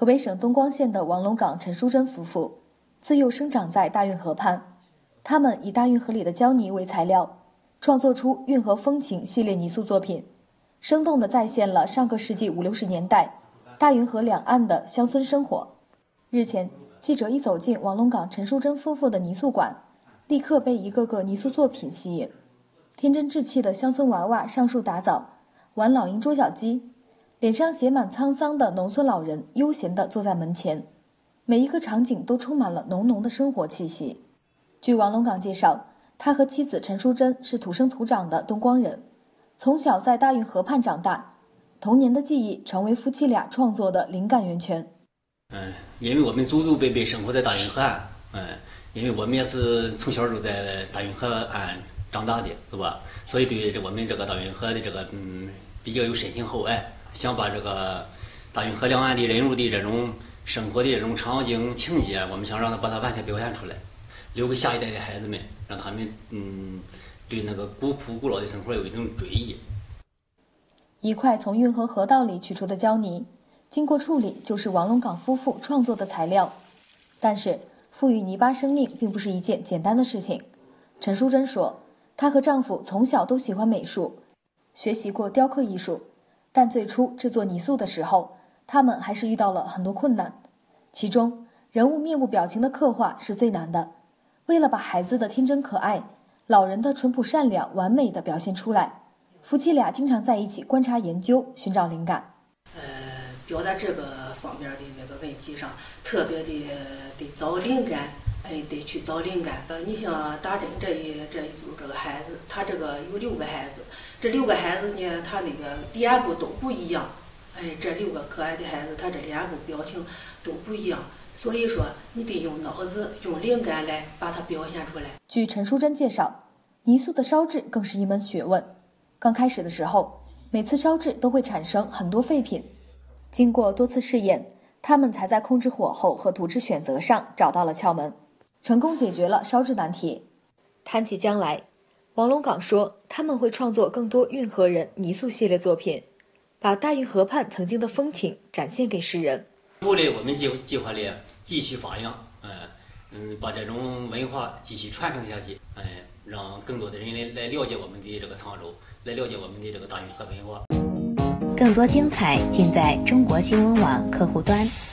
河北省东光县的王龙岗陈淑珍夫妇，自幼生长在大运河畔，他们以大运河里的胶泥为材料，创作出《运河风情》系列泥塑作品，生动地再现了上个世纪50、60年代大运河两岸的乡村生活。日前，记者一走进王龙岗陈淑珍夫妇的泥塑馆，立刻被一个个泥塑作品吸引。天真稚气的乡村娃娃上树打枣，玩老鹰捉小鸡，脸上写满沧桑的农村老人悠闲地坐在门前，每一个场景都充满了浓浓的生活气息。据王龙岗介绍，他和妻子陈淑珍是土生土长的东光人，从小在大运河畔长大，童年的记忆成为夫妻俩创作的灵感源泉。 因为我们祖祖辈辈生活在大运河岸，因为我们也是从小就在大运河岸长大的，是吧？所以对我们这个大运河的这个比较有深情厚爱，想把这个大运河两岸的人物的这种生活的这种场景情节，我们想让他把它完全表现出来，留给下一代的孩子们，让他们对那个古朴古老的生活有一种追忆。 一块从运河河道里取出的胶泥，经过处理就是王龙岗夫妇创作的材料。但是赋予泥巴生命并不是一件简单的事情。陈淑珍说，她和丈夫从小都喜欢美术，学习过雕刻艺术，但最初制作泥塑的时候，他们还是遇到了很多困难。其中，人物面部表情的刻画是最难的。为了把孩子的天真可爱、老人的淳朴善良完美地表现出来，夫妻俩经常在一起观察研究，寻找灵感。 表达这个方面的那个问题上，特别的得找灵感，得去找灵感。你像大珍这一组这个孩子，他这个有6个孩子，这6个孩子呢，他那个脸部都不一样。这6个可爱的孩子，他这脸部表情都不一样，所以说你得用脑子、用灵感来把它表现出来。 据陈淑珍介绍，泥塑的烧制更是一门学问。刚开始的时候，每次烧制都会产生很多废品。经过多次试验，他们才在控制火候和土质选择上找到了窍门，成功解决了烧制难题。谈起将来，王龙岗说他们会创作更多运河人泥塑系列作品，把大运河畔曾经的风情展现给世人。 我们计划里继续发扬，把这种文化继续传承下去，让更多的人来了解我们的这个沧州，来了解我们的这个大运河文化。 更多精彩尽在中国新闻网客户端。